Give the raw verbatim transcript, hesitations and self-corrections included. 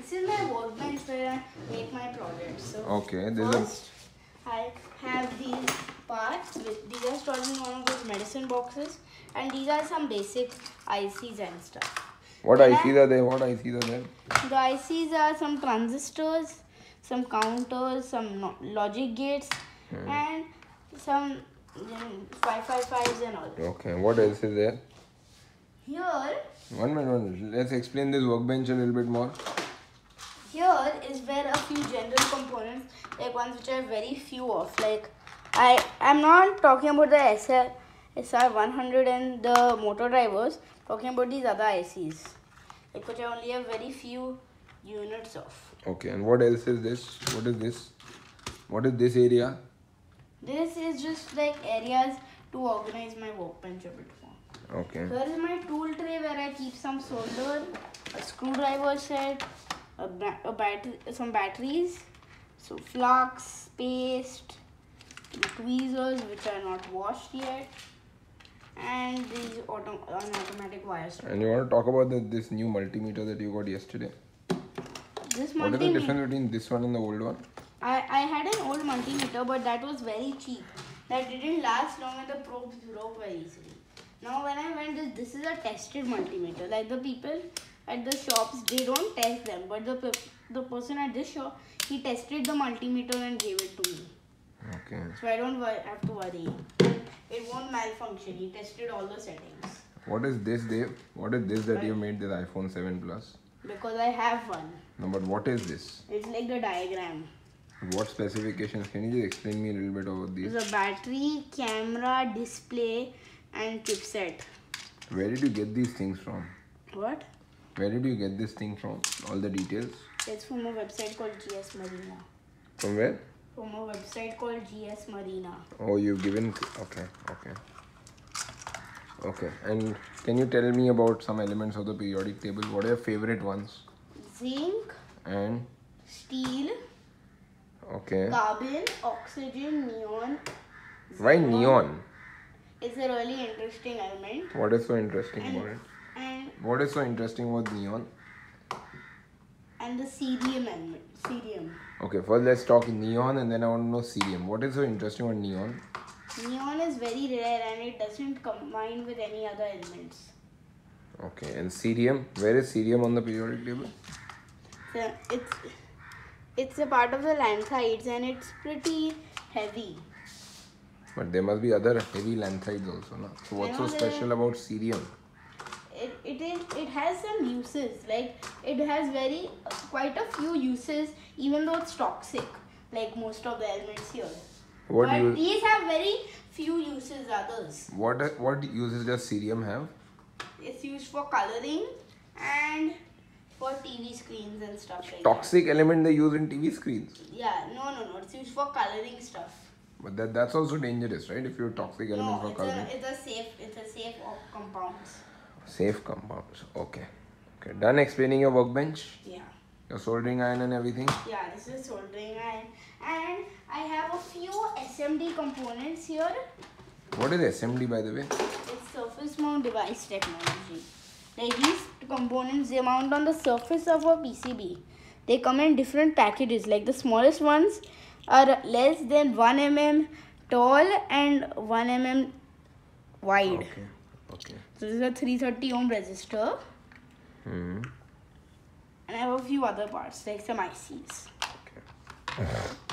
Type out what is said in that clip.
this is my workbench where I make my projects. So okay, this first is I have these parts. With, these are stored in one of those medicine boxes, and these are some basic I Cs and stuff. what Then I Cs are there? What I Cs are there? The I Cs are some transistors, some counters, some no logic gates, hmm. and some five five fives and all. Okay, what else is there? Here, one minute, one minute. Let's explain this workbench a little bit more. Here is where a few general components, like ones which I have very few of. Like I, I'm not talking about the S R one hundred and the motor drivers. Talking about these other I Cs, like which I only have very few units of. Okay, and what else is this? What is this? What is this area? This is just like areas to organize my workbench a bit more. Okay. Here is my tool tray where I keep some solder, a screwdriver set, a, ba a battery, some batteries, so flux, paste, tweezers which are not washed yet, and these auto an automatic wire strip. And you want to talk about the, this new multimeter that you got yesterday? This what is the difference between this one and the old one? I, I had an old multimeter, but that was very cheap. That didn't last long and the probes broke very easily. Now when I went, this, this is a tested multimeter. Like the people at the shops, they don't test them. But the, the person at this shop, he tested the multimeter and gave it to me. Okay. So I don't have to worry. It won't malfunction. He tested all the settings. What is this, Dave? What is this that you made this iPhone seven Plus? Because I have one. No, but what is this? It's like the diagram. What specifications? Can you just explain me a little bit about these? It's a battery, camera, display, and chipset. Where did you get these things from? What? Where did you get this thing from? All the details? It's from a website called G S Marina. From where? From a website called G S Marina. Oh, you've given... Okay, okay. Okay, and can you tell me about some elements of the periodic table? What are your favorite ones? Zinc. And? Steel. Okay. Carbon, oxygen, neon. Why neon? It's a really interesting element. What is so interesting and, about it? And what is so interesting about neon? And the cerium element. Cerium. Okay, first let's talk neon and then I want to know cerium. What is so interesting about neon? Neon is very rare and it doesn't combine with any other elements. Okay, and cerium? Where is cerium on the periodic table? So it's it's a part of the lanthides and it's pretty heavy. But there must be other heavy lanthides also, no? So what's so special about cerium? It, it is it has some uses, like it has very uh, quite a few uses, even though it's toxic like most of the elements here. What but use, these have very few uses others. What what uses does cerium have? It's used for coloring and for T V screens and stuff like toxic that. element they use in T V screens? Yeah, no no no, it's used for coloring stuff. But that that's also dangerous, right? If you're toxic element no, for it's coloring. A, it's a safe it's a safe compounds. Safe compounds. Okay. Okay. Done explaining your workbench? Yeah. Your soldering iron and everything? Yeah, this is soldering iron. And I have a few S M D components here. What is S M D, by the way? It's surface mount device technology. Like these components, they mount on the surface of a P C B. They come in different packages. Like the smallest ones are less than one millimeter tall and one millimeter wide. Okay. Okay. So this is a three thirty ohm resistor. Hmm. And I have a few other parts like some I Cs. Okay.